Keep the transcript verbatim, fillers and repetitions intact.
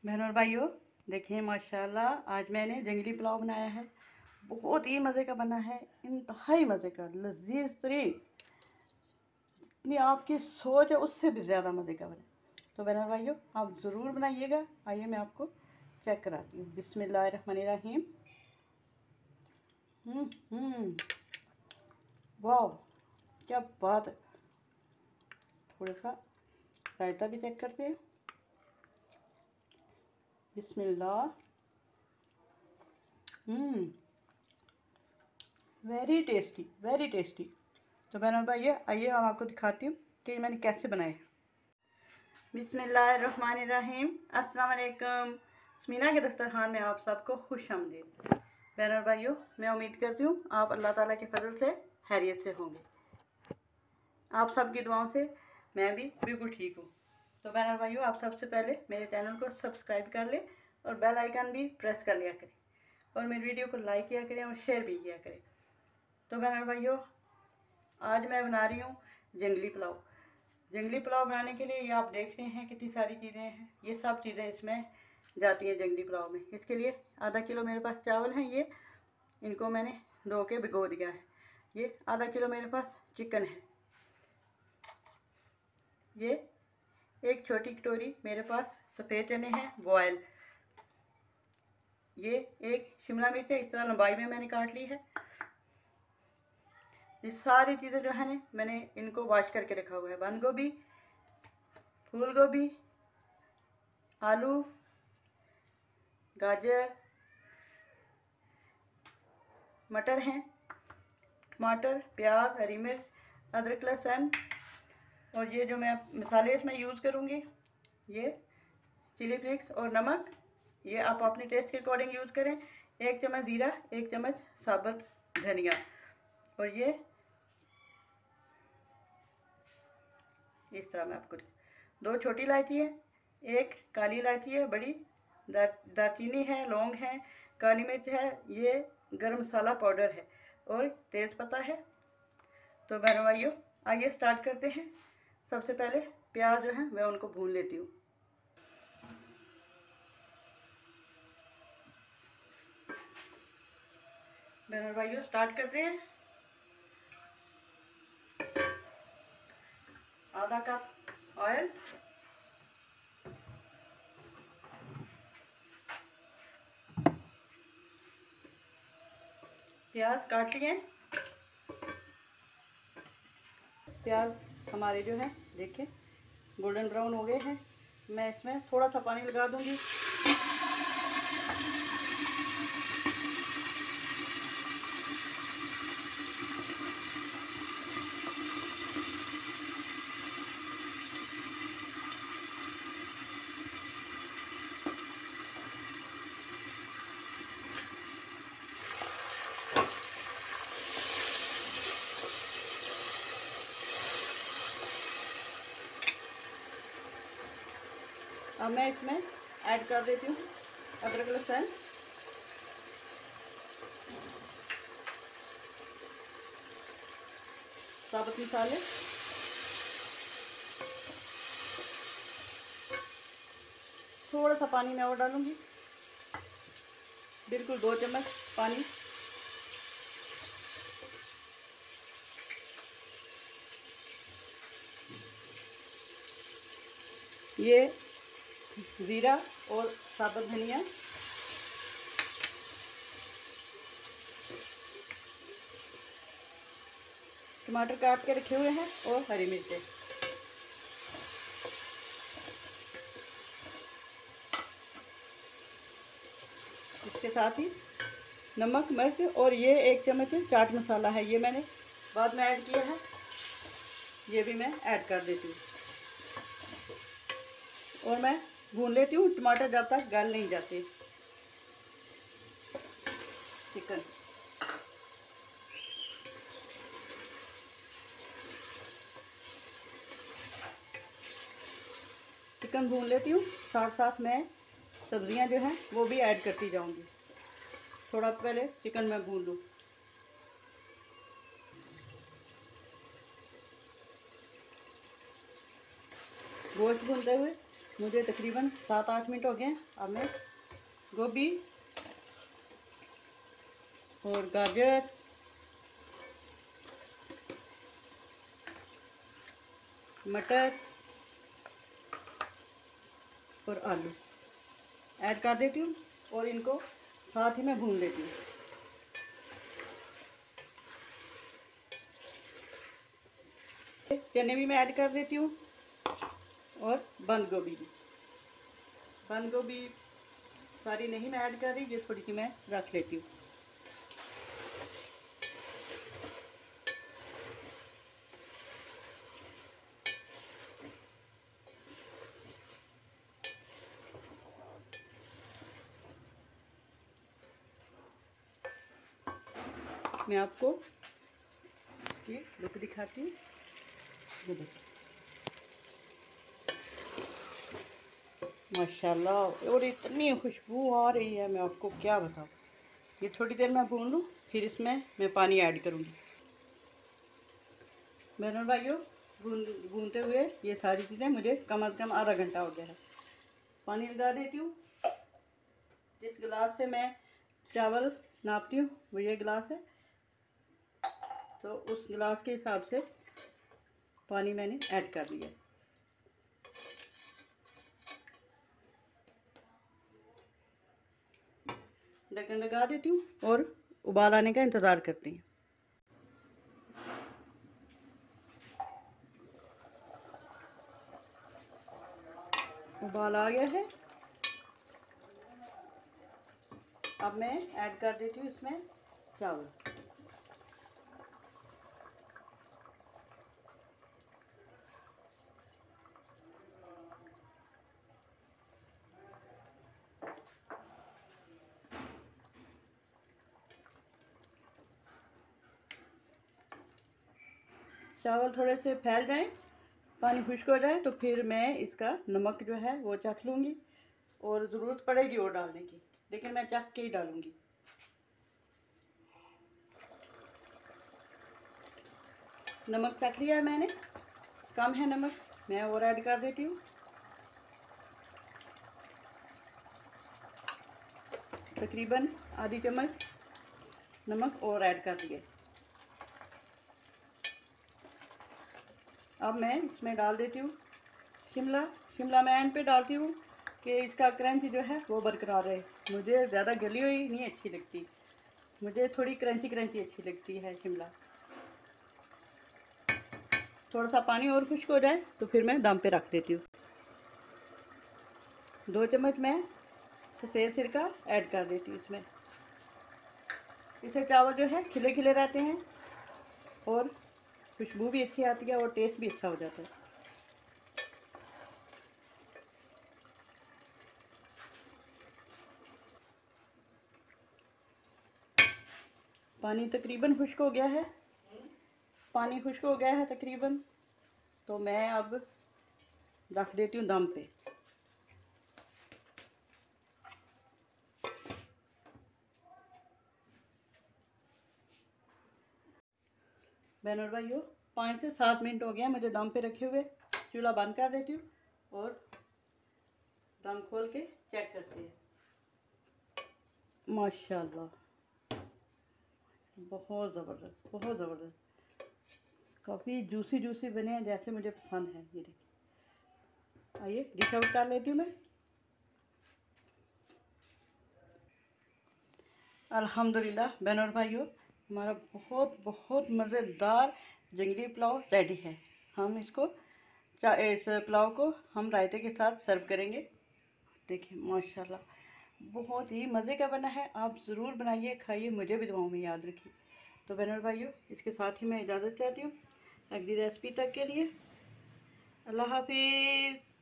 बहनों और भाइयों, देखिए माशाल्लाह आज मैंने जंगली पुलाव बनाया है। बहुत ही मज़े का बना है, इंतहाई मज़े का, लजीज तरीन। इतनी आपकी सोच है उससे भी ज़्यादा मज़े का बना। तो बहनों और भाइयों, आप ज़रूर बनाइएगा। आइए मैं आपको चेक कराती हूँ। बिस्मिल्लाहिर्रहमानिर्रहीम। हम्म हम्म वाह, क्या बात है। थोड़ा सा रायता भी चेक करते हैं। बिस्मिल्लाह। Hmm very tasty, very tasty. तो बहनों और भाइयों, आइए हम आपको दिखाती हूँ कि मैंने कैसे बनाए। बिस्मिल्लाहिर्रहमानिर्रहीम। अस्सलाम वालेकुम। स्मीना के दस्तरखान में आप सबको खुश आमदीद। बहनों और भाइयों, मैं उम्मीद करती हूँ आप अल्लाह ताला के फजल से खैरियत से होंगे। आप सबकी दुआओं से मैं भी बिल्कुल ठीक हूँ। तो बहनों और भाइयों, आप सबसे पहले मेरे चैनल को सब्सक्राइब कर लें और बेल आइकन भी प्रेस कर लिया करें और मेरी वीडियो को लाइक किया करें और शेयर भी किया करें। तो बहनों और भाइयों, आज मैं बना रही हूँ जंगली पुलाव। जंगली पुलाव बनाने के लिए ये आप देख रहे हैं कितनी सारी चीज़ें हैं। ये सब चीज़ें इसमें जाती हैं जंगली पुलाव में। इसके लिए आधा किलो मेरे पास चावल हैं, ये इनको मैंने धो के भिगो दिया है। ये आधा किलो मेरे पास चिकन है। ये एक छोटी कटोरी मेरे पास सफ़ेद चने हैं बॉयल। ये एक शिमला मिर्च है, इस तरह लंबाई में मैंने काट ली है। ये सारी चीज़ें जो है ना, मैंने इनको वॉश करके रखा हुआ है। बंद गोभी, फूल गोभी, आलू, गाजर, मटर हैं, टमाटर, प्याज, हरी मिर्च, अदरक, लहसुन। और ये जो मैं मसाले इसमें यूज़ करूँगी, ये चिली फ्लेक्स और नमक। ये आप अपने टेस्ट के अकॉर्डिंग यूज़ करें। एक चम्मच जीरा, एक चम्मच साबुत धनिया। और ये इस तरह मैं आपको, दो छोटी इलायची है, एक काली इलायची है बड़ी, दार दालचीनी है, लौंग है, काली मिर्च है, ये गरम मसाला पाउडर है और तेज़पत्ता है। तो बहनों भाइयों, आइए स्टार्ट करते हैं। सबसे पहले प्याज जो है मैं उनको भून लेती हूँ। बहनों भाइयों, स्टार्ट करते हैं। आधा कप ऑयल, प्याज काट लिए। प्याज हमारे जो है देखिए गोल्डन ब्राउन हो गए हैं। मैं इसमें थोड़ा सा पानी लगा दूंगी। अब मैं इसमें ऐड कर देती हूँ अदरक, लहसुन, साबुत मसाले, थोड़ा सा पानी मैं और डालूंगी, बिल्कुल दो चम्मच पानी। ये जीरा और साबुत धनिया, टमाटर काट के रखे हुए हैं और हरी मिर्चें। इसके साथ ही नमक, मिर्च और ये एक चम्मच चाट मसाला है, ये मैंने बाद में ऐड किया है। ये भी मैं ऐड कर देती हूँ और मैं भून लेती हूँ टमाटर जब तक गल नहीं जाते। चिकन चिकन भून लेती हूँ, साथ साथ मैं सब्जियां जो हैं वो भी ऐड करती जाऊंगी। थोड़ा पहले चिकन मैं भून लूँ। गोश्त भूनते हुए मुझे तकरीबन सात आठ मिनट हो गए। अब मैं गोभी और गाजर मटर और आलू ऐड कर देती हूँ और इनको साथ ही में भून लेती हूँ। चने भी मैं ऐड कर देती हूँ और बंद गोभी भी। बंद गोभी सारी नहीं मैं ऐड कर रही, ये थोड़ी सी मैं रख लेती हूँ। मैं आपको इसकी लुक दिखाती हूँ। ये देखिए माशाल्लाह, और इतनी खुशबू आ रही है, मैं आपको क्या बताऊँ। ये थोड़ी देर मैं भून लूँ, फिर इसमें मैं पानी ऐड करूँगी। मेरे भाइयों, भून भूनते हुए ये सारी चीज़ें मुझे कम से कम आधा घंटा हो गया है। पानी लगा देती हूँ। जिस गिलास से मैं चावल नापती हूँ वो ये गिलास है, तो उस गिलास के हिसाब से पानी मैंने ऐड कर लिया। ढक्कन लगा देती हूँ और उबाल आने का इंतज़ार करती हूँ। उबाल आ गया है। अब मैं ऐड कर देती हूँ इसमें चावल। चावल थोड़े से फैल जाएं, पानी खुश्क हो जाए, तो फिर मैं इसका नमक जो है वो चख लूँगी और ज़रूरत पड़ेगी और डालने की, लेकिन मैं चख के ही डालूँगी। नमक चख लिया है मैंने, कम है नमक, मैं और ऐड कर देती हूँ। तकरीबन आधी चम्मच नमक और ऐड कर दिए। अब मैं इसमें डाल देती हूँ शिमला। शिमला मैं एंड पे डालती हूँ कि इसका क्रंच जो है वो बरकरार रहे। मुझे ज़्यादा गली हुई नहीं अच्छी लगती, मुझे थोड़ी क्रंची क्रंची अच्छी लगती है शिमला। थोड़ा सा पानी और खुश्क हो जाए तो फिर मैं दम पे रख देती हूँ। दो चम्मच मैं सफ़ेद सिरका ऐड कर देती हूँ इसमें। इससे चावल जो है खिले खिले रहते हैं और खुशबू भी अच्छी आती है और टेस्ट भी अच्छा हो जाता है। पानी तकरीबन खुश्क हो गया है। पानी खुश्क हो गया है तकरीबन, तो मैं अब रख देती हूँ दम पे। बहनों और भाइयों, पाँच से सात मिनट हो गया मुझे दम पे रखे हुए। चूल्हा बंद कर देती हूँ और दम खोल के चेक करते हैं। माशाल्लाह, बहुत ज़बरदस्त, बहुत ज़बरदस्त, काफ़ी जूसी जूसी बने हैं जैसे मुझे पसंद है। ये देखिए, आइए डिश आउट कर लेती हूँ मैं। अल्हम्दुलिल्लाह बहनों और भाइयों, हमारा बहुत बहुत मज़ेदार जंगली पुलाव रेडी है। हम इसको इस पुलाव को हम रायते के साथ सर्व करेंगे। देखिए माशाल्लाह, बहुत ही मज़े का बना है। आप ज़रूर बनाइए, खाइए, मुझे भी दुआओं में याद रखिए। तो बहनों और भाइयों, इसके साथ ही मैं इजाज़त चाहती हूँ। अगली रेसिपी तक के लिए अल्लाह हाफिज़।